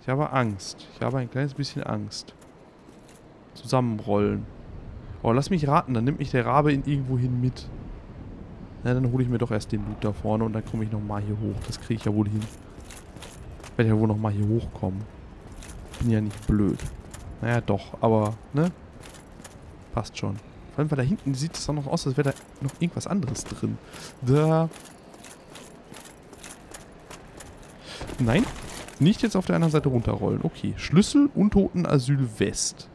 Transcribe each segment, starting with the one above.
Ich habe Angst. Ich habe ein kleines bisschen Angst. Zusammenrollen. Oh, lass mich raten. Dann nimmt mich der Rabe in irgendwo hin mit. Na, dann hole ich mir doch erst den Loot da vorne und dann komme ich nochmal hier hoch. Das kriege ich ja wohl hin. Ich werde ja wohl nochmal hier hochkommen. Bin ja nicht blöd. Naja, doch. Aber, ne? Passt schon. Vor allem, weil da hinten sieht es doch noch aus, als wäre da noch irgendwas anderes drin. Da. Nein. Nicht jetzt auf der anderen Seite runterrollen. Okay. Schlüssel Untotenasyl West.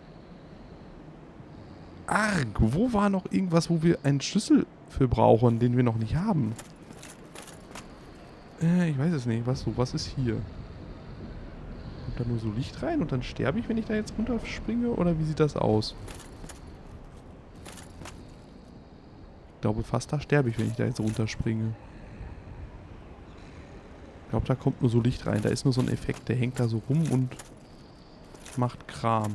Arg. Wo war noch irgendwas, wo wir einen Schlüssel für brauchen, den wir noch nicht haben? Ich weiß es nicht. Was ist hier? Kommt da nur so Licht rein und dann sterbe ich, wenn ich da jetzt runterspringe? Oder wie sieht das aus? Ich glaube fast, da sterbe ich, wenn ich da jetzt runterspringe. Ich glaube, da kommt nur so Licht rein. Da ist nur so ein Effekt, der hängt da so rum und macht Kram.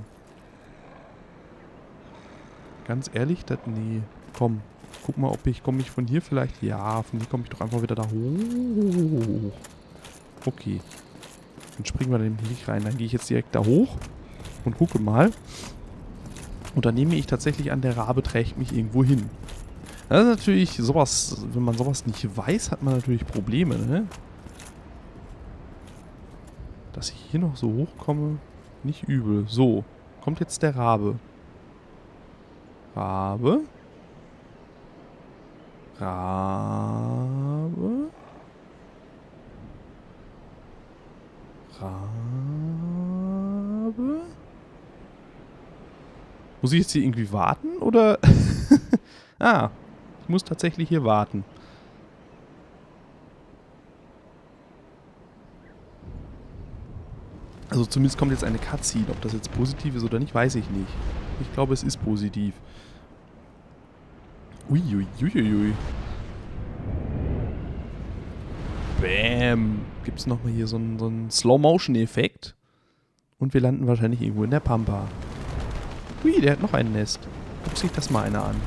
Ganz ehrlich, das... Nee. Komm. Guck mal, komme ich von hier vielleicht... Ja, von hier komme ich doch einfach wieder da hoch. Okay. Dann springen wir da nicht rein. Dann gehe ich jetzt direkt da hoch und gucke mal. Und dann nehme ich tatsächlich an, der Rabe trägt mich irgendwo hin. Das ist natürlich sowas... Wenn man sowas nicht weiß, hat man natürlich Probleme, ne? Dass ich hier noch so hochkomme, nicht übel. So, kommt jetzt der Rabe. Rabe. Rabe. Rabe. Muss ich jetzt hier irgendwie warten, oder? Ah, ich muss tatsächlich hier warten. Also zumindest kommt jetzt eine Cutscene. Ob das jetzt positiv ist oder nicht, weiß ich nicht. Ich glaube, es ist positiv. Uiuiuiui. Bäm. Gibt es nochmal hier so einen Slow-Motion-Effekt. Und wir landen wahrscheinlich irgendwo in der Pampa. Ui, der hat noch ein Nest. Guckt sich das mal einer an.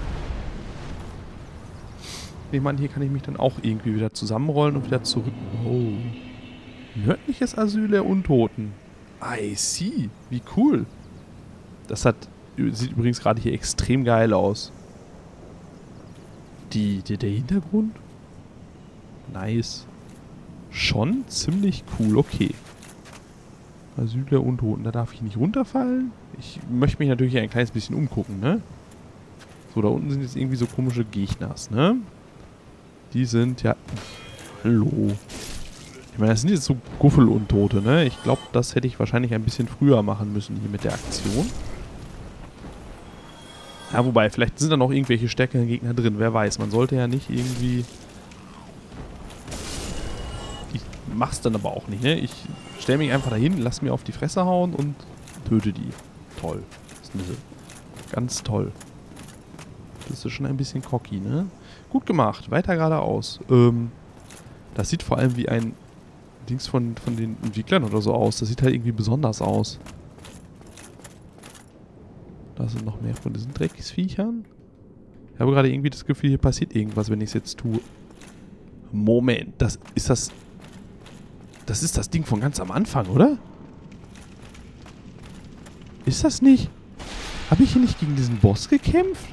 Ich meine, hier kann ich mich dann auch irgendwie wieder zusammenrollen und wieder zurück... Oh. Nördliches Asyl der Untoten. I see. Wie cool. Das sieht übrigens gerade hier extrem geil aus. Der Hintergrund? Nice. Schon ziemlich cool. Okay. Asyl der Untoten. Da darf ich nicht runterfallen. Ich möchte mich natürlich ein kleines bisschen umgucken, ne? So, da unten sind jetzt irgendwie so komische Gegners, ne? Die sind ja... Hallo. Ich meine, das sind jetzt so Guffel-Untote, ne? Ich glaube, das hätte ich wahrscheinlich ein bisschen früher machen müssen hier mit der Aktion. Ja, wobei, vielleicht sind da noch irgendwelche stärkeren Gegner drin. Wer weiß, man sollte ja nicht irgendwie... Ich mach's dann aber auch nicht, ne? Ich stelle mich einfach dahin, lass mir auf die Fresse hauen und töte die. Toll. Das ist ganz toll. Das ist schon ein bisschen cocky, ne? Gut gemacht. Weiter geradeaus. Das sieht vor allem wie ein Dings von den Entwicklern oder so aus. Das sieht halt irgendwie besonders aus. Da sind noch mehr von diesen Drecksviechern. Ich habe gerade irgendwie das Gefühl, hier passiert irgendwas, wenn ich es jetzt tue. Moment, das ist das Ding von ganz am Anfang, oder? Ist das nicht? Habe ich hier nicht gegen diesen Boss gekämpft?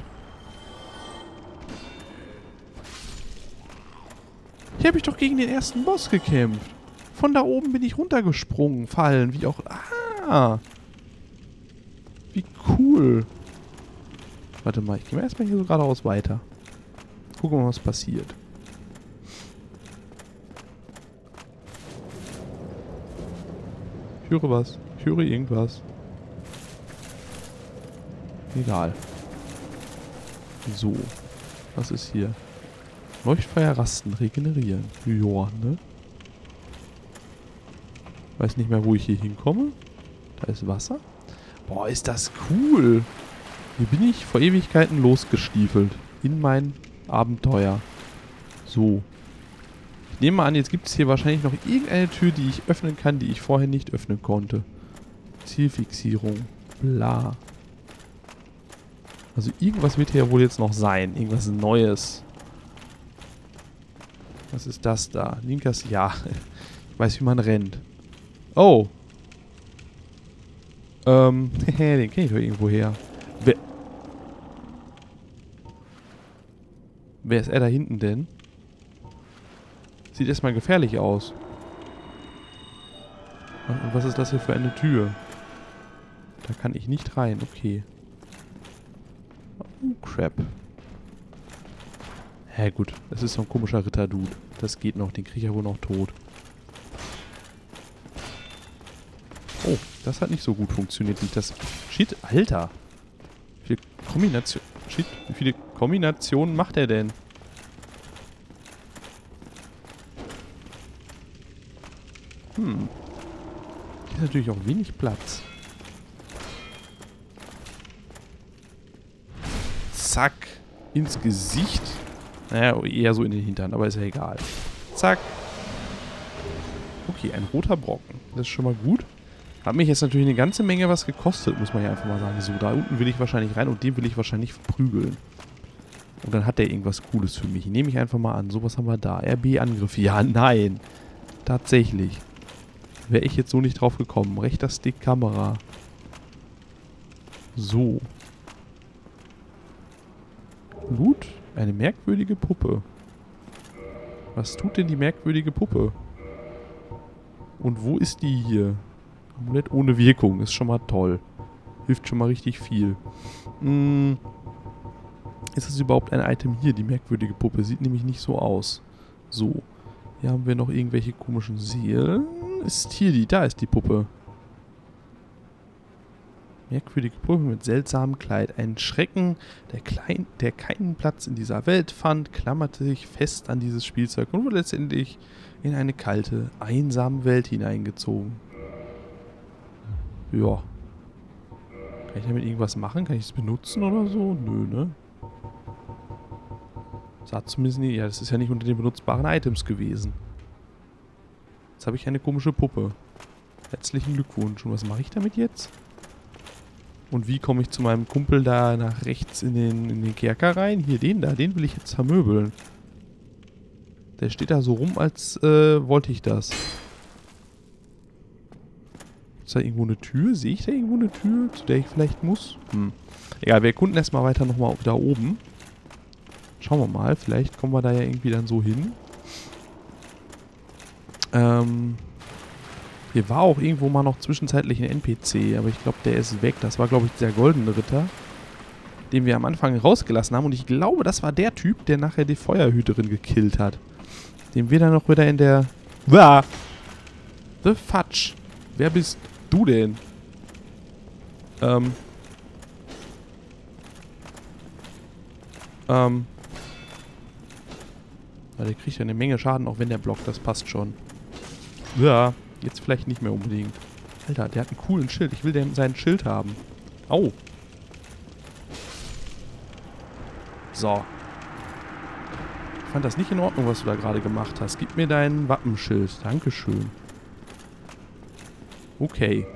Hier habe ich doch gegen den ersten Boss gekämpft. Von da oben bin ich runtergesprungen, fallen, wie auch... Ah! Wie cool. Warte mal, ich gehe mal erstmal hier so geradeaus weiter. Gucken wir mal, was passiert. Ich höre was. Ich höre irgendwas. Egal. So. Was ist hier? Leuchtfeuer rasten, regenerieren. Joa, ne? Weiß nicht mehr, wo ich hier hinkomme. Da ist Wasser. Boah, ist das cool. Hier bin ich vor Ewigkeiten losgestiefelt. In mein Abenteuer. So. Ich nehme mal an, jetzt gibt es hier wahrscheinlich noch irgendeine Tür, die ich öffnen kann, die ich vorher nicht öffnen konnte. Zielfixierung. Bla. Also irgendwas wird hier wohl jetzt noch sein. Irgendwas Neues. Was ist das da? Linkas, ja. Ich weiß, wie man rennt. Oh. Den kenne ich doch irgendwo her. Wer ist er da hinten denn? Sieht erstmal gefährlich aus. Und was ist das hier für eine Tür? Da kann ich nicht rein, okay. Oh, crap. Hä, gut. Das ist so ein komischer Ritter-Dude. Das geht noch, den kriege ich ja wohl noch tot. Oh, das hat nicht so gut funktioniert, wie ich das... Shit, Alter. Wie viele Kombinationen... Shit, wie viele Kombinationen macht er denn? Hier ist natürlich auch wenig Platz. Zack. Ins Gesicht. Naja, eher so in den Hintern, aber ist ja egal. Zack. Okay, ein roter Brocken. Das ist schon mal gut. Hat mich jetzt natürlich eine ganze Menge was gekostet, muss man ja einfach mal sagen. So, da unten will ich wahrscheinlich rein und den will ich wahrscheinlich verprügeln. Und dann hat der irgendwas Cooles für mich. Nehme ich einfach mal an. So, was haben wir da? RB-Angriff. Ja, nein. Tatsächlich. Wäre ich jetzt so nicht drauf gekommen. Rechter Stick, Kamera. So. Gut. Eine merkwürdige Puppe. Was tut denn die merkwürdige Puppe? Und wo ist die hier? Amulett ohne Wirkung. Ist schon mal toll. Hilft schon mal richtig viel. Ist das überhaupt ein Item hier, die merkwürdige Puppe? Sieht nämlich nicht so aus. So. Hier haben wir noch irgendwelche komischen Seelen. Ist hier die? Da ist die Puppe. Merkwürdige Puppe mit seltsamem Kleid. Ein Schrecken, der keinen Platz in dieser Welt fand, klammerte sich fest an dieses Spielzeug und wurde letztendlich in eine kalte, einsame Welt hineingezogen. Ja. Kann ich damit irgendwas machen? Kann ich es benutzen oder so? Nö, ne? Sah zumindest nicht... Ja, das ist ja nicht unter den benutzbaren Items gewesen. Jetzt habe ich eine komische Puppe. Herzlichen Glückwunsch. Und was mache ich damit jetzt? Und wie komme ich zu meinem Kumpel da nach rechts in den Kerker rein? Hier, den da. Den will ich jetzt vermöbeln. Der steht da so rum, als wollte ich das. Ist da irgendwo eine Tür? Sehe ich da irgendwo eine Tür, zu der ich vielleicht muss? Egal, wir erkunden erstmal weiter nochmal da oben. Schauen wir mal, vielleicht kommen wir da ja irgendwie dann so hin. Hier war auch irgendwo mal noch zwischenzeitlich ein NPC, aber ich glaube, der ist weg. Das war, glaube ich, der goldene Ritter, den wir am Anfang rausgelassen haben. Und ich glaube, das war der Typ, der nachher die Feuerhüterin gekillt hat. Den wir dann noch wieder in der... The Fudge. Wer bist du denn? Weil der kriegt ja eine Menge Schaden, auch wenn der blockt. Das passt schon. Ja, jetzt vielleicht nicht mehr unbedingt. Alter, der hat einen coolen Schild. Ich will seinen Schild haben. Au. So. Ich fand das nicht in Ordnung, was du da gerade gemacht hast. Gib mir dein Wappenschild. Dankeschön. Okay.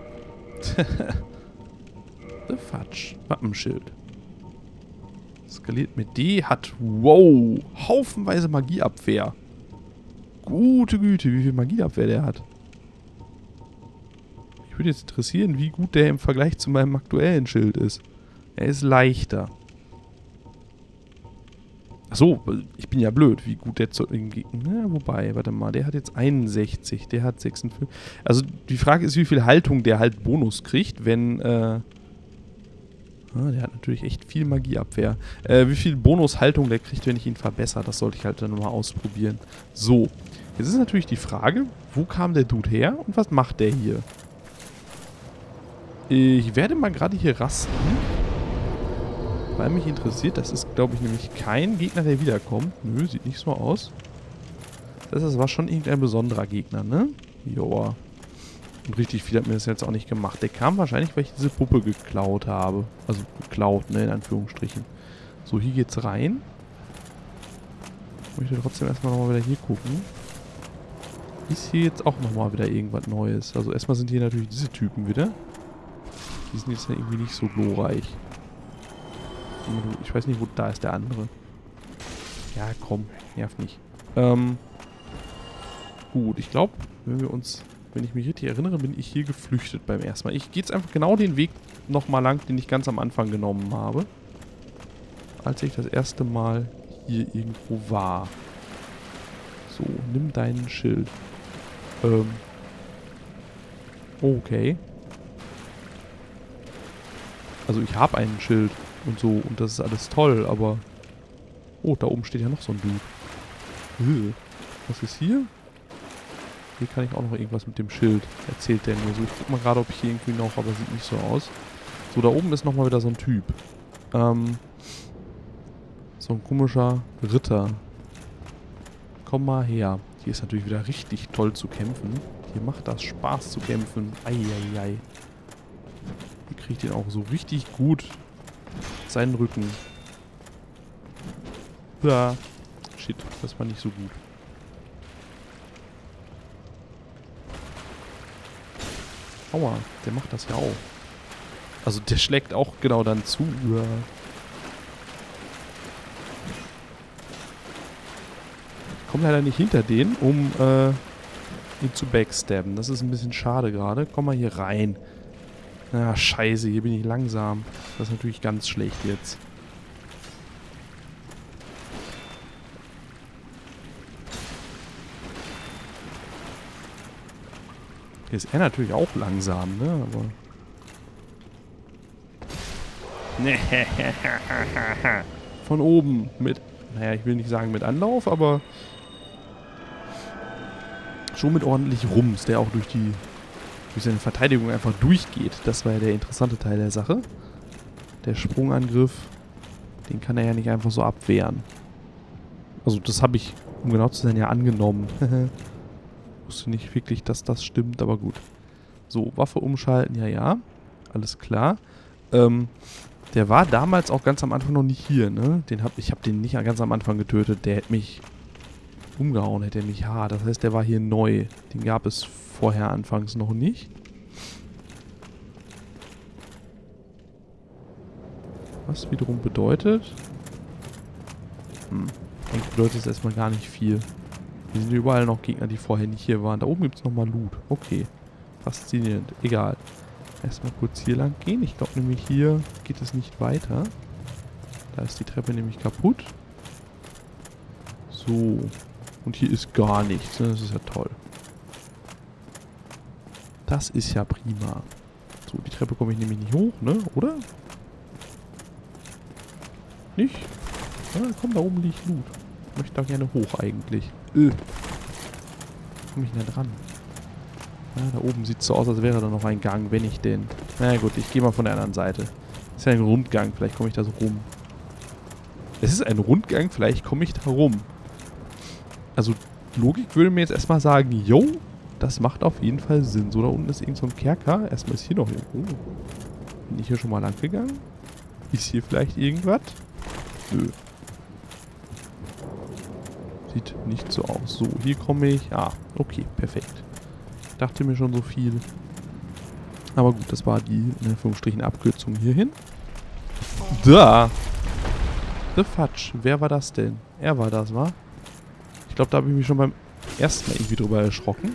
The Fudge. Wappenschild. Skaliert mit D. Hat, wow, haufenweise Magieabwehr. Gute Güte, wie viel Magieabwehr der hat. Ich würde jetzt interessieren, wie gut der im Vergleich zu meinem aktuellen Schild ist. Er ist leichter. Achso, ich bin ja blöd, wie gut der na, wobei, warte mal, der hat jetzt 61, der hat 56. Also die Frage ist, wie viel Haltung der halt Bonus kriegt, wenn, der hat natürlich echt viel Magieabwehr. Wie viel Bonushaltung der kriegt, wenn ich ihn verbessere, das sollte ich halt dann nochmal ausprobieren. So, jetzt ist natürlich die Frage, wo kam der Dude her und was macht der hier? Ich werde mal gerade hier rasten. Weil mich interessiert, das ist, glaube ich, nämlich kein Gegner, der wiederkommt. Nö, sieht nicht so aus. Das war schon irgendein besonderer Gegner, ne? Joa. Und richtig viel hat mir das jetzt auch nicht gemacht. Der kam wahrscheinlich, weil ich diese Puppe geklaut habe. Also geklaut, ne, in Anführungsstrichen. So, hier geht's rein. Ich möchte trotzdem erstmal nochmal wieder hier gucken. Ist hier jetzt auch nochmal wieder irgendwas Neues? Also erstmal sind hier natürlich diese Typen wieder. Die sind jetzt ja irgendwie nicht so glorreich. Ich weiß nicht, wo da ist der andere. Ja, komm, nerv nicht. Gut, ich glaube, wenn wir uns wenn ich mich richtig erinnere, bin ich hier geflüchtet beim ersten Mal. Ich gehe jetzt einfach genau den Weg nochmal lang, den ich ganz am Anfang genommen habe. Als ich das erste Mal hier irgendwo war. So, nimm deinen Schild. Okay. Also ich habe einen Schild und so und das ist alles toll, aber... Oh, da oben steht ja noch so ein Dude. Was ist hier? Hier kann ich auch noch irgendwas mit dem Schild. Erzählt der mir so. Ich guck mal gerade, ob ich hier irgendwie noch, aber sieht nicht so aus. So, da oben ist nochmal wieder so ein Typ. So ein komischer Ritter. Komm mal her. Hier ist natürlich wieder richtig toll zu kämpfen. Hier macht das Spaß zu kämpfen. Eieiei. Hier kriegt den auch so richtig gut seinen Rücken. Ja. Shit, das war nicht so gut. Aua, der macht das ja auch. Also der schlägt auch genau dann zu. Ja. Ich komme leider nicht hinter den, um ihn zu backstabben. Das ist ein bisschen schade gerade. Komm mal hier rein. Ah, scheiße, hier bin ich langsam. Das ist natürlich ganz schlecht jetzt. Hier ist er natürlich auch langsam, ne? Aber... Von oben mit... Naja, ich will nicht sagen mit Anlauf, aber... schon mit ordentlich Rums, der auch durch seine Verteidigung einfach durchgeht. Das war ja der interessante Teil der Sache. Der Sprungangriff, den kann er ja nicht einfach so abwehren. Also das habe ich, um genau zu sein, ja angenommen. Wusste nicht wirklich, dass das stimmt, aber gut. So, Waffe umschalten, ja. Alles klar. Der war damals auch ganz am Anfang noch nicht hier, ne? Ich habe den nicht ganz am Anfang getötet. Der hätte mich umgehauen, hätte er mich hart. Das heißt, der war hier neu. Den gab es vorher anfangs noch nicht. Was wiederum bedeutet... Eigentlich bedeutet es erstmal gar nicht viel. Hier sind überall noch Gegner, die vorher nicht hier waren. Da oben gibt es nochmal Loot. Okay. Faszinierend. Egal. Erstmal kurz hier lang gehen. Ich glaube nämlich hier geht es nicht weiter. Da ist die Treppe nämlich kaputt. So. Und hier ist gar nichts. Ne? Das ist ja toll. Das ist ja prima. So, die Treppe komme ich nämlich nicht hoch, ne? Oder? Nicht? Ja, komm, da oben liegt Loot. Ich möchte da gerne hoch eigentlich. Komme ich denn da dran? Ja, da oben sieht es so aus, als wäre da noch ein Gang, wenn ich denn... Na gut, ich gehe mal von der anderen Seite. Das ist ja ein Rundgang, vielleicht komme ich da so rum. Es ist ein Rundgang, vielleicht komme ich da rum. Also, Logik würde mir jetzt erstmal sagen, yo, das macht auf jeden Fall Sinn. So, da unten ist irgend so ein Kerker. Erstmal ist hier noch irgendwo. Bin ich hier schon mal lang gegangen? Ist hier vielleicht irgendwas? Nö. Sieht nicht so aus. So, hier komme ich... Ah, okay, perfekt. Ich dachte mir schon so viel. Aber gut, das war die, in Anführungsstrichen, Abkürzung hierhin. Da! The Fudge. Wer war das denn? Er war das, wa? Ich glaube, da habe ich mich schon beim ersten Mal irgendwie drüber erschrocken.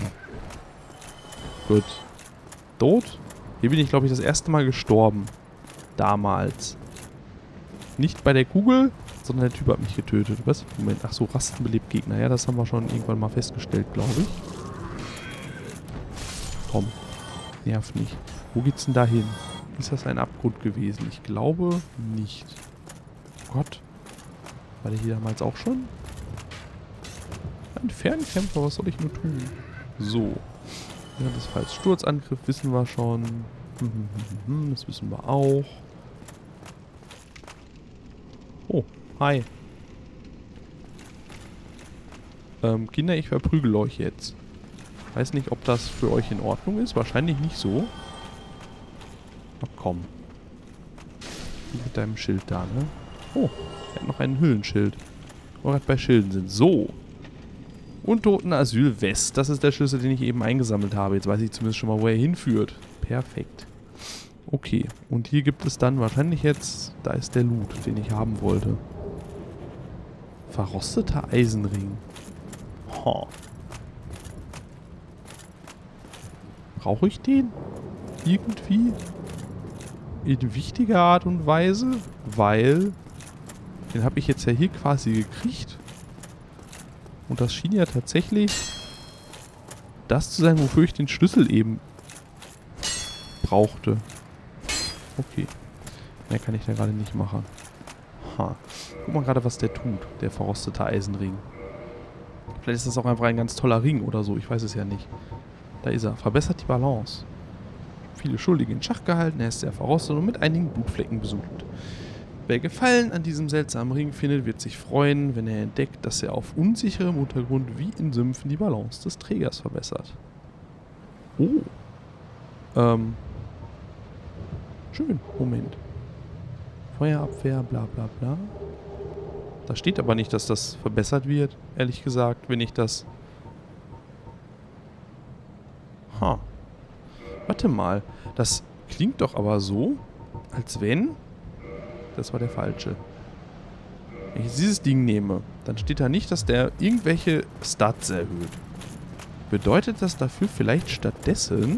Gut. Tot? Hier bin ich, glaube ich, das erste Mal gestorben. Damals. Nicht bei der Kugel, sondern der Typ hat mich getötet. Was? Moment. Ach so, Rastenbelebt Gegner. Ja, das haben wir schon irgendwann mal festgestellt, glaube ich. Komm. Nerv nicht. Wo geht's denn da hin? Ist das ein Abgrund gewesen? Ich glaube nicht. Oh Gott. War der hier damals auch schon? Ein Fernkämpfer, was soll ich nur tun? So. Ja, das war als Sturzangriff, wissen wir schon. Das wissen wir auch. Oh, hi. Kinder, ich verprügel euch jetzt. Weiß nicht, ob das für euch in Ordnung ist. Wahrscheinlich nicht so. Ach komm. Mit deinem Schild da, ne? Oh, er hat noch ein Hüllenschild. Wo wir gerade bei Schilden sind. So. Untotenasyl West. Das ist der Schlüssel, den ich eben eingesammelt habe. Jetzt weiß ich zumindest schon mal, wo er hinführt. Perfekt. Okay. Und hier gibt es dann wahrscheinlich jetzt... Da ist der Loot, den ich haben wollte. Verrosteter Eisenring. Oh. Brauche ich den? Irgendwie? In wichtiger Art und Weise? Weil den habe ich jetzt ja hier quasi gekriegt. Und das schien ja tatsächlich das zu sein, wofür ich den Schlüssel eben brauchte. Okay. Mehr kann ich da gerade nicht machen. Ha. Guck mal gerade, was der tut, der verrostete Eisenring. Vielleicht ist das auch einfach ein ganz toller Ring oder so. Ich weiß es ja nicht. Da ist er. Verbessert die Balance. Viele Schuldige in Schach gehalten. Er ist sehr verrostet und mit einigen Blutflecken besudelt. Wer Gefallen an diesem seltsamen Ring findet, wird sich freuen, wenn er entdeckt, dass er auf unsicherem Untergrund wie in Sümpfen die Balance des Trägers verbessert. Oh. Schön. Moment. Feuerabwehr, bla bla bla. Da steht aber nicht, dass das verbessert wird, ehrlich gesagt, wenn ich das... Ha. Warte mal. Das klingt doch aber so, als wenn... Das war der falsche. Wenn ich dieses Ding nehme, dann steht da nicht, dass der irgendwelche Stats erhöht. Bedeutet das dafür vielleicht stattdessen...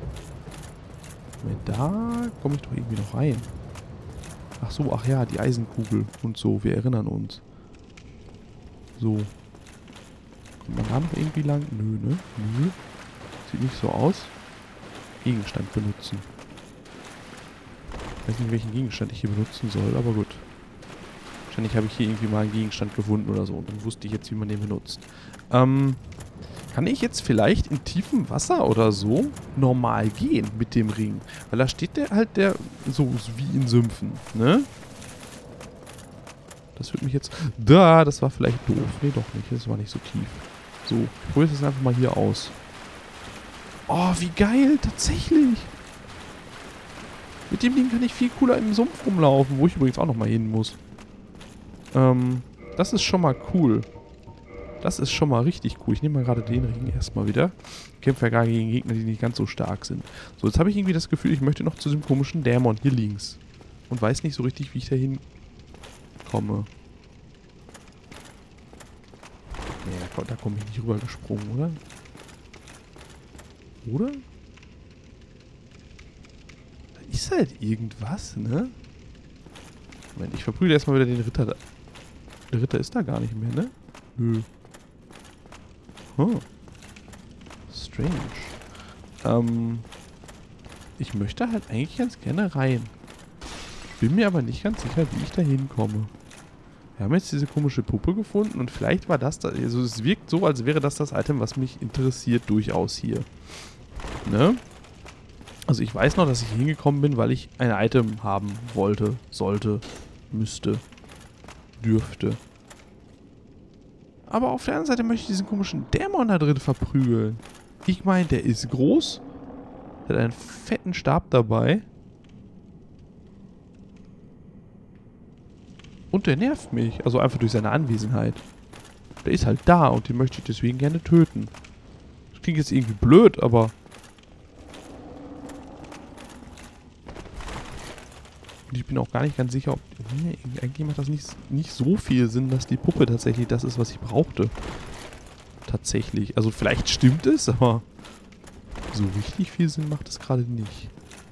Da komme ich doch irgendwie noch rein. Ach so, ach ja, die Eisenkugel und so, wir erinnern uns. So. Kommt man da noch irgendwie lang? Nö, ne? Nö. Sieht nicht so aus. Gegenstand benutzen. Ich weiß nicht, welchen Gegenstand ich hier benutzen soll, aber gut. Wahrscheinlich habe ich hier irgendwie mal einen Gegenstand gefunden oder so und dann wusste ich jetzt, wie man den benutzt. Kann ich jetzt vielleicht in tiefem Wasser oder so normal gehen mit dem Ring? Weil da steht der halt so wie in Sümpfen, ne? Das würde mich jetzt... das war vielleicht doof. Nee, doch nicht. Das war nicht so tief. So, ich probiere es einfach mal hier aus. Oh, wie geil, tatsächlich. Mit dem Ding kann ich viel cooler im Sumpf rumlaufen, wo ich übrigens auch nochmal hin muss. Das ist schon mal cool. Das ist schon mal richtig cool. Ich nehme mal gerade den Ring erstmal wieder. Ich kämpfe ja gar gegen Gegner, die nicht ganz so stark sind. So, jetzt habe ich irgendwie das Gefühl, ich möchte noch zu diesem komischen Dämon hier links. Und weiß nicht so richtig, wie ich da hinkomme. Nee, da komme ich nicht rüber gesprungen, oder? Oder? Da ist halt irgendwas, ne? Moment, ich verprügel erstmal wieder den Ritter da. Der Ritter ist da gar nicht mehr, ne? Nö. Oh. Strange. Ich möchte halt eigentlich ganz gerne rein. Bin mir aber nicht ganz sicher, wie ich da hinkomme. Wir haben jetzt diese komische Puppe gefunden und vielleicht war das... Also es wirkt so, als wäre das Item, was mich interessiert, durchaus hier. Ne? Also ich weiß noch, dass ich hier hingekommen bin, weil ich ein Item haben wollte, sollte, müsste, dürfte. Aber auf der anderen Seite möchte ich diesen komischen Dämon da drin verprügeln. Ich meine, der ist groß. Der hat einen fetten Stab dabei. Und der nervt mich. Also einfach durch seine Anwesenheit. Der ist halt da und den möchte ich deswegen gerne töten. Das klingt jetzt irgendwie blöd, aber... Und ich bin auch gar nicht ganz sicher, ob... Nee, eigentlich macht das nicht so viel Sinn, dass die Puppe tatsächlich das ist, was ich brauchte. Tatsächlich. Also vielleicht stimmt es, aber... So richtig viel Sinn macht es gerade nicht.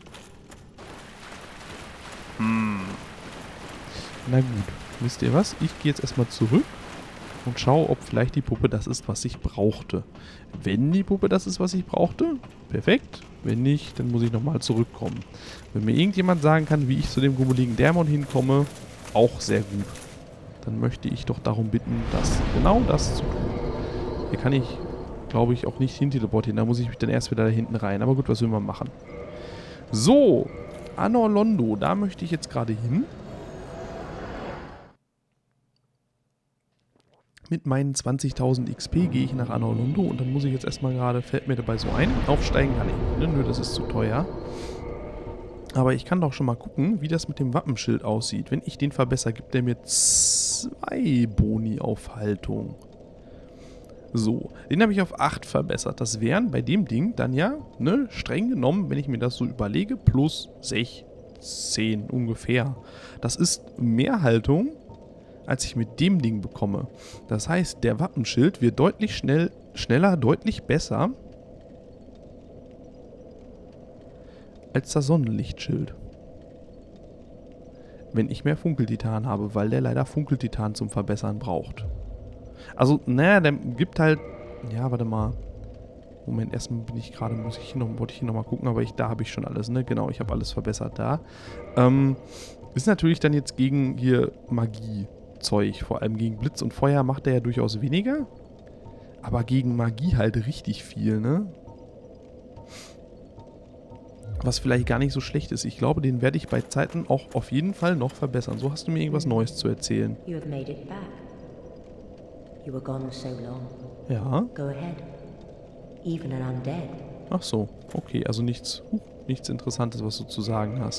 Na gut. Wisst ihr was? Ich gehe jetzt erstmal zurück und schaue, ob vielleicht die Puppe das ist, was ich brauchte. Wenn die Puppe das ist, was ich brauchte, perfekt. Wenn nicht, dann muss ich nochmal zurückkommen. Wenn mir irgendjemand sagen kann, wie ich zu dem grummeligen Dämon hinkomme, auch sehr gut. Dann möchte ich doch darum bitten, genau das zu tun. Hier kann ich, glaube ich, auch nicht hin teleportieren. Da muss ich mich dann erst wieder da hinten rein. Aber gut, was will man machen? So, Anor Londo, da möchte ich jetzt gerade hin. Mit meinen 20.000 XP gehe ich nach Anor Londo und dann muss ich jetzt erstmal gerade, fällt mir dabei so ein, aufsteigen kann ich nicht, nö, das ist zu teuer. Aber ich kann doch schon mal gucken, wie das mit dem Wappenschild aussieht. Wenn ich den verbessere, gibt der mir 2 Boni auf Haltung. So, den habe ich auf 8 verbessert. Das wären bei dem Ding dann ja, ne, streng genommen, wenn ich mir das so überlege, plus 16 ungefähr. Das ist mehr Haltung, als ich mit dem Ding bekomme. Das heißt, der Wappenschild wird deutlich schneller, deutlich besser. als das Sonnenlichtschild. Wenn ich mehr Funkeltitan habe, weil der leider Funkeltitan zum Verbessern braucht. Also, naja, der gibt halt... Ja, warte mal. Moment, erstmal bin ich gerade, wollte ich hier nochmal gucken, aber da habe ich schon alles, ne? Genau, ich habe alles verbessert da. Ist natürlich dann jetzt gegen hier Magie-Zeug, vor allem gegen Blitz und Feuer macht er ja durchaus weniger. Aber gegen Magie halt richtig viel, ne? Was vielleicht gar nicht so schlecht ist. Ich glaube, den werde ich bei Zeiten auch auf jeden Fall noch verbessern. So hast du mir irgendwas Neues zu erzählen. You have made it back. You were gone so long. Ja. Go ahead. Even an undead. Ach so, okay, also nichts Interessantes, was du zu sagen hast.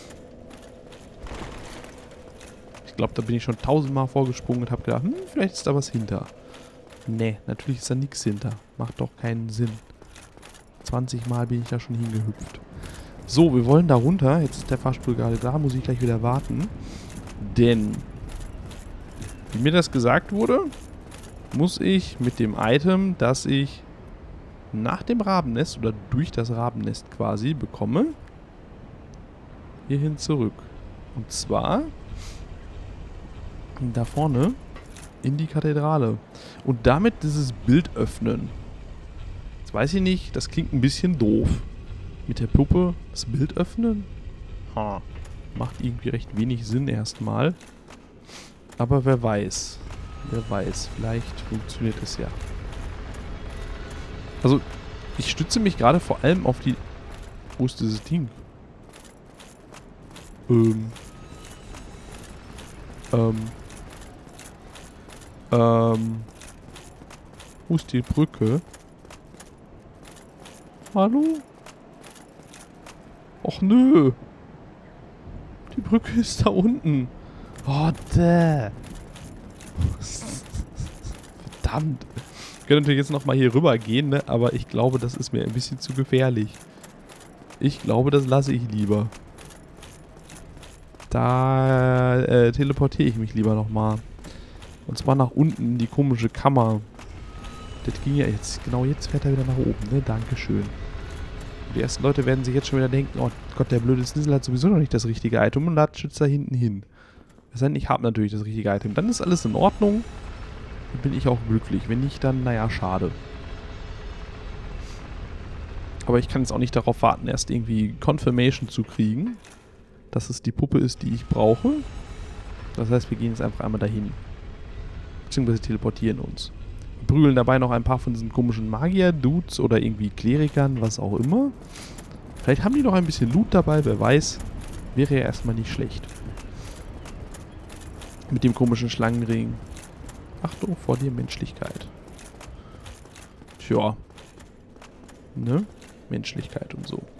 Ich glaube, da bin ich schon 1000-mal vorgesprungen und habe gedacht, vielleicht ist da was hinter. Nee, natürlich ist da nichts hinter. Macht doch keinen Sinn. 20-mal bin ich da schon hingehüpft. So, wir wollen da runter. Jetzt ist der Fahrstuhl gerade da, muss ich gleich wieder warten. Denn, wie mir das gesagt wurde, muss ich mit dem Item, das ich nach dem Rabennest oder durch das Rabennest quasi bekomme, hierhin zurück. Und zwar da vorne in die Kathedrale. Und damit dieses Bild öffnen. Jetzt weiß ich nicht, das klingt ein bisschen doof. Mit der Puppe das Bild öffnen? Ha. Macht irgendwie recht wenig Sinn erstmal. Aber wer weiß. Wer weiß, vielleicht funktioniert es ja. Also, ich stütze mich gerade vor allem auf die... Wo ist dieses Ding? Wo ist die Brücke? Hallo? Och nö. Die Brücke ist da unten. Oh, däh. Verdammt. Ich könnte natürlich jetzt nochmal hier rüber gehen, ne? Aber ich glaube, das ist mir ein bisschen zu gefährlich. Ich glaube, das lasse ich lieber. Da teleportiere ich mich lieber nochmal. Und zwar nach unten in die komische Kammer. Das ging ja jetzt. Genau jetzt fährt er wieder nach oben, ne? Dankeschön. Die ersten Leute werden sich jetzt schon wieder denken, oh Gott, der blöde Snizzle hat sowieso noch nicht das richtige Item und latscht da hinten hin. Das heißt, ich habe natürlich das richtige Item. Dann ist alles in Ordnung. Dann bin ich auch glücklich. Wenn nicht, dann, naja, schade. Aber ich kann jetzt auch nicht darauf warten, erst irgendwie Confirmation zu kriegen, dass es die Puppe ist, die ich brauche. Das heißt, wir gehen jetzt einfach einmal dahin. Beziehungsweise teleportieren uns. Wir prügeln dabei noch ein paar von diesen komischen Magier-Dudes oder irgendwie Klerikern, was auch immer. Vielleicht haben die noch ein bisschen Loot dabei, wer weiß. Wäre ja erstmal nicht schlecht. Mit dem komischen Schlangenring. Achtung vor dir, Menschlichkeit. Tja. Ne? Menschlichkeit und so.